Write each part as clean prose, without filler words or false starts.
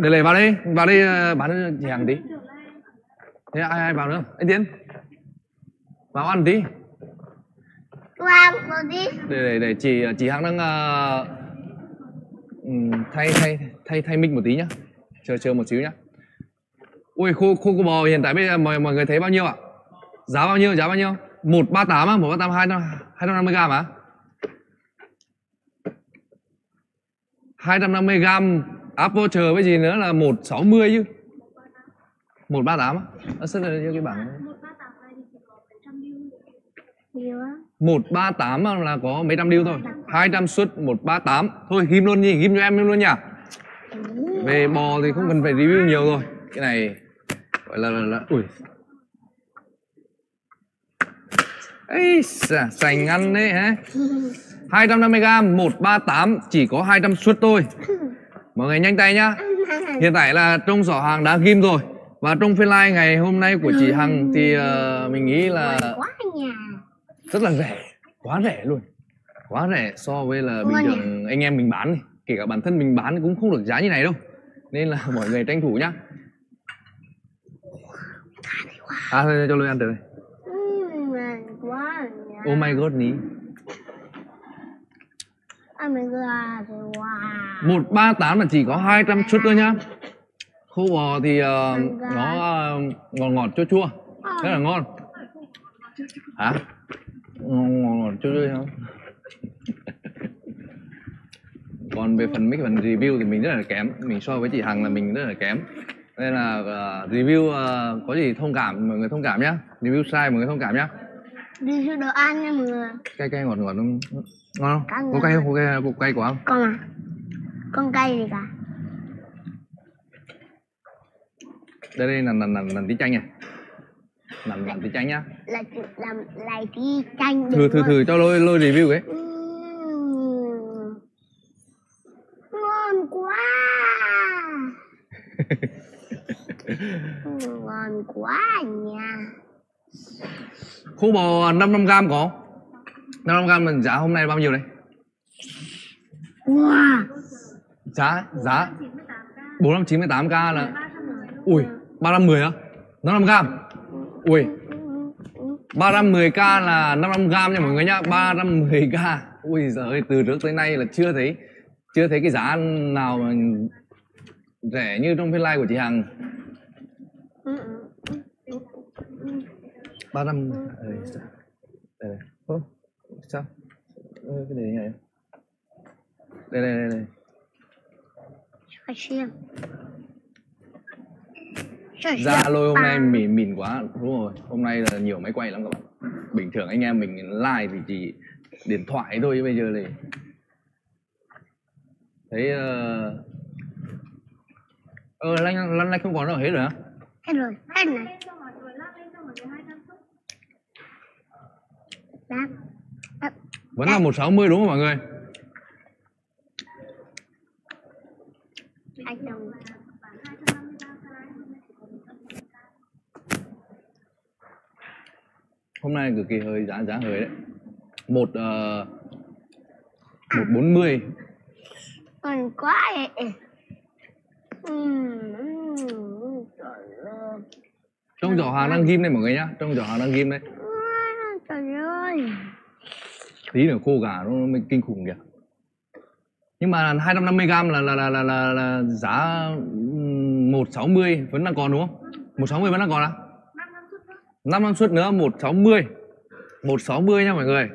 Để lấy vào đây bán cho chị Hằng tí. Thế ai vào nữa? Anh Tiến vào ăn tí. Vào đi. Để chị Hằng đang thay mic một tí nhá. Chờ một xíu nhá. Ui khô bò hiện tại bây giờ mọi người thấy bao nhiêu ạ? Giá bao nhiêu? 138 á, 138 250 g á? 250 g Apple chờ với gì nữa là 160 chứ. 138 á. Nó sẽ là cái bảng 138 là có mấy trăm deal thôi. 200 suất 138. Thôi ghim luôn nhỉ, ghim cho em luôn nhỉ. Về bò thì không cần phải review nhiều rồi. Cái này gọi là ui. Ây sành ăn đấy hả? 250g 138 chỉ có 200 suất thôi. Mọi người nhanh tay nhá. Hiện tại là trong giỏ hàng đã ghim rồi. Và trong phiên live ngày hôm nay của chị Hằng thì mình nghĩ là rất là rẻ, quá rẻ luôn. Quá rẻ so với là bình thường anh em mình bán này. Kể cả bản thân mình bán cũng không được giá như này đâu. Nên là mọi người tranh thủ nhá. Thôi cho Lôi ăn từ đây. Oh my god ní. Oh my god, wow. 138 là chỉ có 200 chút thôi nhá. Khô bò thì nó ngọt chua chua, rất là ngon. Hả? Ngọt chua chua không? Còn về phần mấy phần review thì mình rất là kém. Mình so với chị Hằng là mình rất là kém. Nên là review có gì thông cảm, mọi người thông cảm nhá. Review sai mọi người thông cảm nhá. Review đồ ăn nha mọi người. Cay ngọt không? Ngon không? Có cay không? Có cay quá không? Con à? Con cay gì cả? Đây làm tí chanh này. Làm tí chanh nhá. Lại tí chanh. Thử cho Lôi review ấy. Ngon quá. Ngon quá nha. Khô bò 55g có. 55g mình giá hôm nay bao nhiêu đây? Wow. Giá 498k là ui 310 á? 55g. Ui 310k là 55g nha mọi người nhá. 310k. Ui giời ơi, từ trước tới nay là chưa thấy cái giá nào mà rẻ như trong phiên live của chị Hằng. 35 đây. Ô, sao? Cái này này. Đây. Da Lôi hôm nay mỉn quá, đúng rồi. Hôm nay là nhiều máy quay lắm các bạn. Bình thường anh em mình live thì chỉ điện thoại thôi, chứ bây giờ thì thấy lăn không còn đâu hết rồi hả? Hết rồi, hết này. Vẫn là 160 đúng không mọi người? Hôm nay cực kỳ hơi giá hơi đấy. 140. Còn quá vậy. Trong giỏ hàng đang ghim đây mọi người nhá. Trong giỏ hàng đang ghim đây. Trời ơi. Tí nữa khô gà nó mới kinh khủng kìa. Nhưng mà 250g là giá 160 vẫn đang còn đúng không? 160 vẫn đang còn à? 5 suất nữa 160. 160 nha mọi người.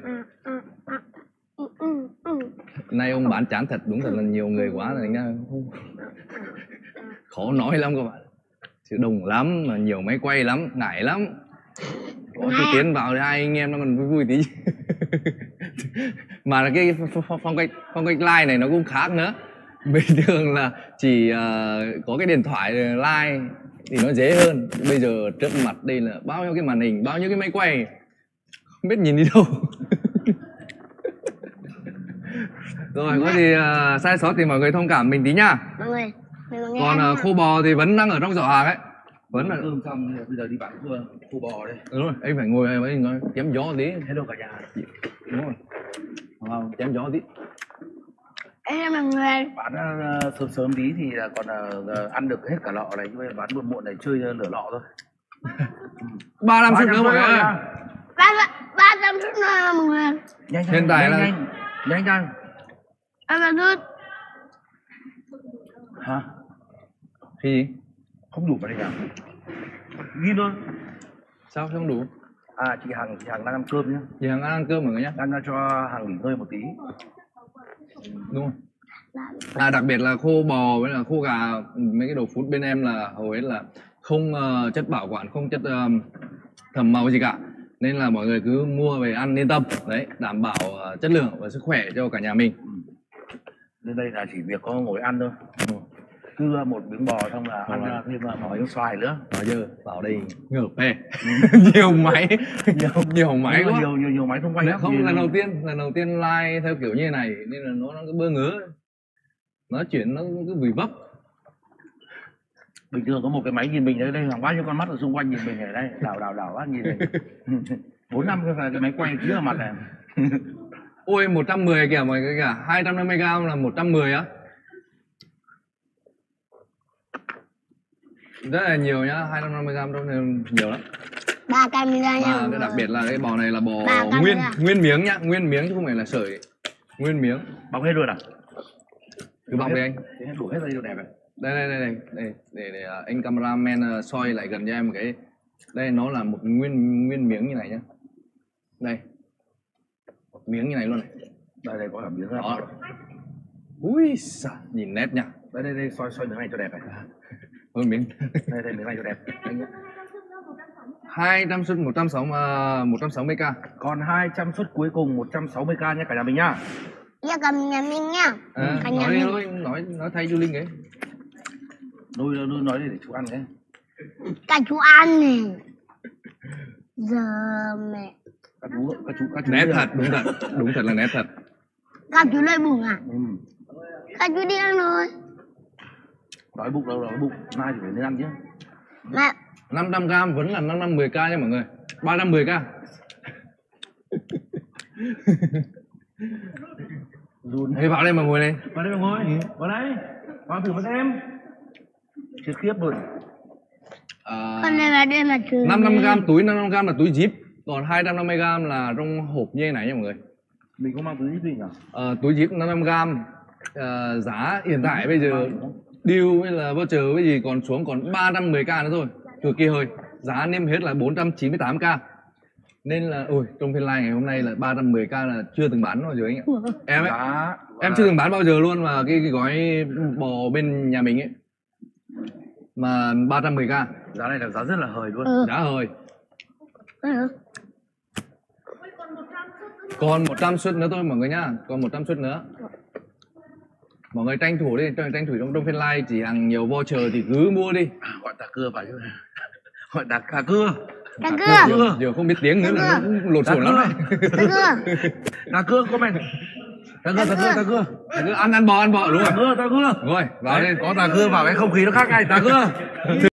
Nay ông bán chán thật, đúng thật là nhiều người quá rồi nha. Khó nói lắm các bạn. Chứ đông lắm mà nhiều máy quay lắm, ngại lắm. Có chị Tiến vào thì hai anh em nó còn vui tí. Mà cái phong cách like này nó cũng khác nữa. Bình thường là chỉ có cái điện thoại like thì nó dễ hơn. Bây giờ trước mặt đây là bao nhiêu cái màn hình, bao nhiêu cái máy quay, không biết nhìn đi đâu. Rồi có gì sai sót thì mọi người thông cảm mình tí nhá. Mọi người còn khô bò thì vẫn đang ở trong giỏ hàng ấy. Vẫn là cơm xong bây giờ đi bán khô bò đây. Đúng rồi, anh phải ngồi với nói chém gió tí. Hello cả nhà. Đúng rồi. Wow, chém gió tí. Em là người. Bán sớm sớm tí thì là còn ăn được hết cả lọ này, nhưng mà bán muộn muộn này chơi nửa lọ thôi. 35 suất nữa mọi người ơi. 300 suất nữa là mọi người. Nhanh Hiện tại là nhanh. Em là good. Hả? Cái gì? Không đủ vào đây à? Ghi luôn. Sao không đủ? À chị Hằng đang ăn cơm nhá. Chị Hằng ăn cơm mọi người nhá. Đang cho Hằng nghỉ ngơi một tí. Đúng không? Đặc biệt là khô bò với là khô gà, mấy cái đồ food bên em là hầu hết là không chất bảo quản, không chất thẩm màu gì cả, nên là mọi người cứ mua về ăn yên tâm đấy, đảm bảo chất lượng và sức khỏe cho cả nhà mình. Lên đây là chỉ việc có ngồi ăn thôi. Cứ một miếng bò xong là ăn thêm một miếng xoài nữa. Bây giờ vào đây ngợp bè. Nhiều máy quá. Nhiều máy xung quanh lắm. Không, lần đầu tiên like theo kiểu như này nên là nó cứ bơ ngớ, nói chuyện nó cứ vùi vấp. Bình thường có một cái máy nhìn mình ở đây hàng bao nhiêu con mắt ở xung quanh nhìn mình ở đây, đảo quá nhìn mình. 4 năm cái máy quay phía ở mặt này. Ôi 110 kìa mọi người kìa, 250g là 110 á. Rất là nhiều nhá, 250g đâu nên nhiều lắm. 300g nha. Và cái đặc biệt là cái bò này là bò 300g. nguyên miếng nhá, nguyên miếng chứ không phải là sợi. Nguyên miếng. Bọc hết luôn à? Cứ bọc đi anh. Thế đủ hết đây đồ đẹp này. Đây để anh cameraman soi lại gần cho em một cái. Đây nó là một nguyên miếng như này nhá. Đây. Một miếng như này luôn này. Đây có cả miếng ra. Ui giời, nhìn nét nha. Đây soi miếng này cho đẹp này. Ôi miếng. Đây miếng này cho đẹp. 200 suất 160k. Còn 200 suất cuối cùng 160k nhé cả nhà mình nhá. Dạ cầm nhà mình nha. Cả nhà Nói đi mình. nói thay Du Linh ấy. Nuôi nói để chú ăn cái. Cả chú ăn này. Giờ mẹ. Các chú Nét thật, đúng thật là nét thật. Các chú lấy bụng à? Ừ. Các chú đi ăn rồi. Đói bụng đâu, đói bụng. Mai thì phải nên ăn chứ. Mẹ. 500g vẫn là 510k nha mọi người. 310k. Run. Hey, vào đây mà ngồi này. Vào đây mà ngồi. Vào đây. Vào thử mà xem. Chết khiếp rồi. Con này vào đây mà thử. 500g túi, 500g là túi zip. Còn 250g là trong hộp như thế này nha mọi người. Mình có mang túi zip gì nhỉ? Túi zip 500g. Giá hiện tại bây giờ deal với là voucher với gì còn xuống còn 310k nữa thôi. Cực kỳ hơi. Giá niêm hết là 498k. Nên là trong phiên live ngày hôm nay là 310k là chưa từng bán bao giờ anh ạ. Em chưa từng bán bao giờ luôn, mà cái gói bò bên nhà mình ấy mà 310k. Giá này là giá rất là hời luôn. Giá hời. Còn 100 suất nữa thôi mọi người nhá. Còn 100 suất nữa. Mọi người tranh thủ đi, tranh thủ trong phiên live, chỉ hàng nhiều voucher thì cứ mua đi. Gọi tà cưa vào chứ. Gọi tà cưa. Tà cưa. Giờ không biết tiếng nữa là nó lộn xộn lắm đấy. Tà cưa có mày. Tà cưa. Ăn bò đúng không? Tà cưa. Rồi, vào đây. Có tà cưa vào cái không khí nó khác ngay, tà cưa.